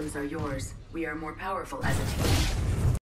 systems are yours. We are more powerful as a team.